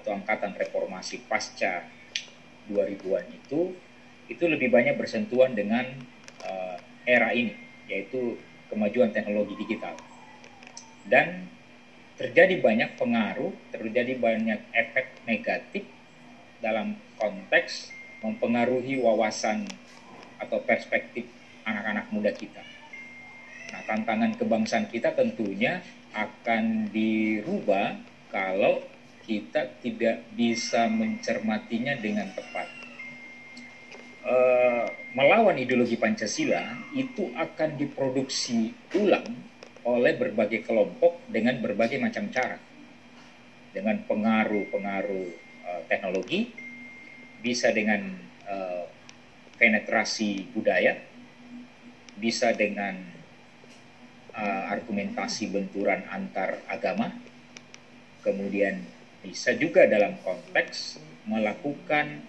atau angkatan reformasi pasca 2000-an itu lebih banyak bersentuhan dengan era ini, yaitu kemajuan teknologi digital. Dan terjadi banyak pengaruh, terjadi banyak efek negatif dalam konteks mempengaruhi wawasan atau perspektif anak-anak muda kita. Nah, tantangan kebangsaan kita tentunya akan dirubah kalau kita tidak bisa mencermatinya dengan tepat. Melawan ideologi Pancasila itu akan diproduksi ulang oleh berbagai kelompok dengan berbagai macam cara. Dengan pengaruh-pengaruh teknologi, bisa dengan penetrasi budaya, bisa dengan argumentasi benturan antar agama, kemudian bisa juga dalam konteks melakukan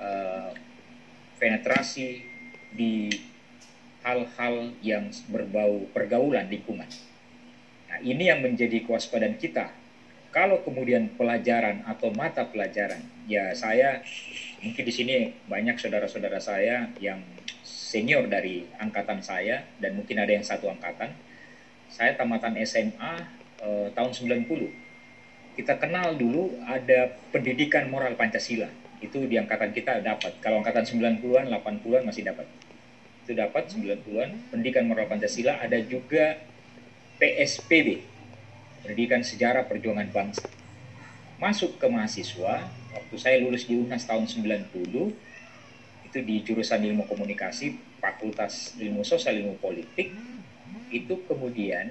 penetrasi di hal-hal yang berbau pergaulan lingkungan. Nah, ini yang menjadi kewaspadaan kita. Kalau kemudian pelajaran atau mata pelajaran, ya saya mungkin di sini banyak saudara-saudara saya yang senior dari angkatan saya dan mungkin ada yang satu angkatan. Saya tamatan SMA tahun 90. Kita kenal dulu ada pendidikan moral Pancasila. Itu di angkatan kita dapat. Kalau angkatan 90-an, 80-an masih dapat. Itu dapat 90-an, pendidikan moral Pancasila. Ada juga PSPB, Pendidikan Sejarah Perjuangan Bangsa. Masuk ke mahasiswa, waktu saya lulus di UNHAS tahun 90, itu di jurusan ilmu komunikasi, Fakultas Ilmu Sosial Ilmu Politik, itu kemudian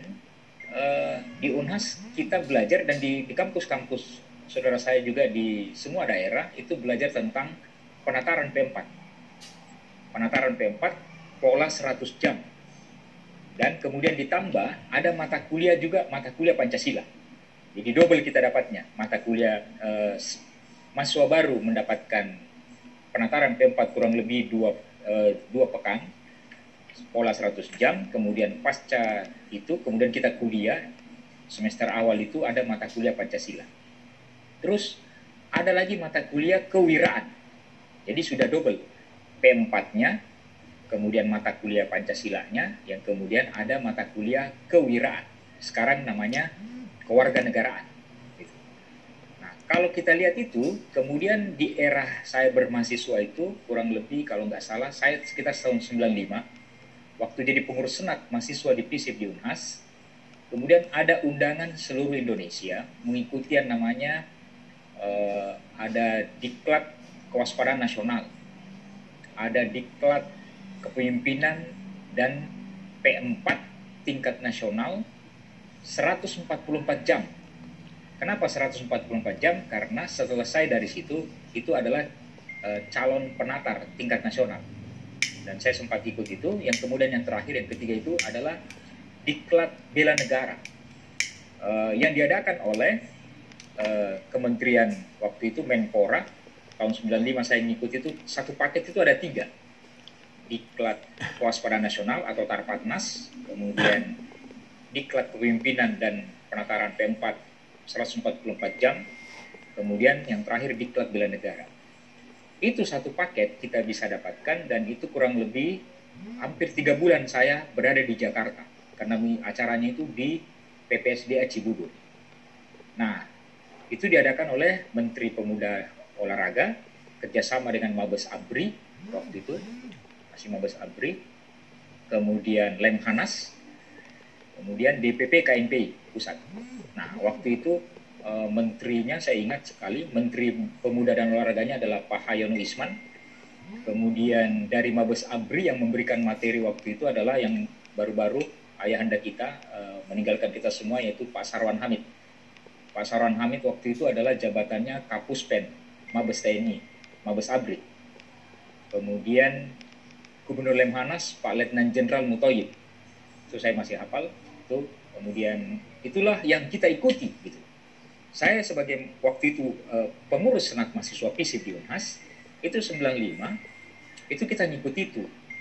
di UNHAS kita belajar dan di kampus-kampus saudara saya juga di semua daerah itu belajar tentang penataran P4. Penataran P4 pola 100 jam. Dan kemudian ditambah ada mata kuliah juga, mata kuliah Pancasila. Jadi double kita dapatnya. Mata kuliah mahasiswa baru mendapatkan penataran P4 kurang lebih 2 pekan, pola 100 jam, kemudian pasca itu, kemudian kita kuliah, semester awal itu ada mata kuliah Pancasila. Terus ada lagi mata kuliah kewiraan. Jadi sudah double. P4-nya, kemudian mata kuliah Pancasila-nya, yang kemudian ada mata kuliah kewiraan. Sekarang namanya kewarganegaraan. Nah, kalau kita lihat itu, kemudian di era saya bermahasiswa itu, kurang lebih kalau nggak salah, saya sekitar tahun 95, waktu jadi pengurus senat mahasiswa di FISIP di UNHAS, kemudian ada undangan seluruh Indonesia mengikuti yang namanya ada diklat kewaspadaan nasional, ada diklat kepemimpinan dan P4 tingkat nasional 144 jam. Kenapa 144 jam? Karena selesai dari situ itu adalah calon penatar tingkat nasional. Dan saya sempat ikut itu. Yang kemudian yang terakhir, yang ketiga itu adalah diklat bela negara yang diadakan oleh Kementerian waktu itu Menpora tahun 95. Saya ngikut itu satu paket itu ada 3. Diklat kewaspadaan nasional atau Tarpatnas, kemudian diklat kepemimpinan dan penataran P4 144 jam, kemudian yang terakhir diklat bela negara. Itu satu paket kita bisa dapatkan, dan itu kurang lebih hampir 3 bulan saya berada di Jakarta karena acaranya itu di PPSDA Cibubur. Nah, itu diadakan oleh Menteri Pemuda Olahraga kerjasama dengan Mabes ABRI waktu itu, masih Mabes ABRI, kemudian Lemhanas, kemudian DPP KNPI pusat. Nah, waktu itu menterinya saya ingat sekali, Menteri Pemuda dan Olahraganya adalah Pak Hayono Isman. Kemudian dari Mabes ABRI yang memberikan materi waktu itu adalah yang baru-baru ayahanda kita meninggalkan kita semua, yaitu Pak Sarwan Hamid. Pak Sarwan Hamid waktu itu adalah jabatannya Kapuspen Mabes TNI, Mabes ABRI. Kemudian Gubernur Lemhanas Pak Letnan Jenderal Mutoyib. Itu saya masih hafal. Itu kemudian itulah yang kita ikuti gitu. Saya sebagai waktu itu pengurus senat mahasiswa FISIP di UNHAS itu 95, itu kita ngikuti itu.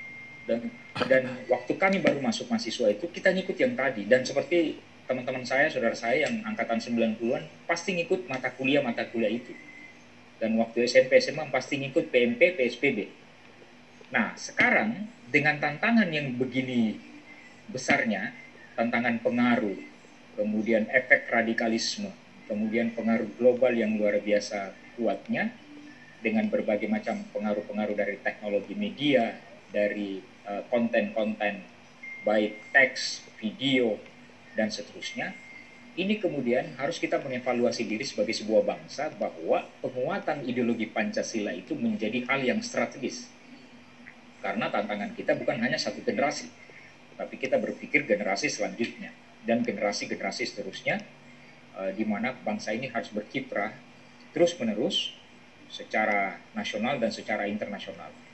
Dan waktu kami baru masuk mahasiswa itu kita ngikut yang tadi, dan seperti teman-teman saya, saudara saya yang angkatan 90-an pasti ngikut mata kuliah itu. dan waktu SMP SMA pasti ngikut PMP, PSBB. Nah, sekarang dengan tantangan yang begini besarnya, tantangan pengaruh, kemudian efek radikalisme, kemudian pengaruh global yang luar biasa kuatnya, dengan berbagai macam pengaruh-pengaruh dari teknologi media, dari konten-konten baik teks, video, dan seterusnya. Ini kemudian harus kita mengevaluasi diri sebagai sebuah bangsa bahwa penguatan ideologi Pancasila itu menjadi hal yang strategis. Karena tantangan kita bukan hanya satu generasi, tapi kita berpikir generasi selanjutnya dan generasi-generasi seterusnya, di mana bangsa ini harus berkiprah terus-menerus secara nasional dan secara internasional.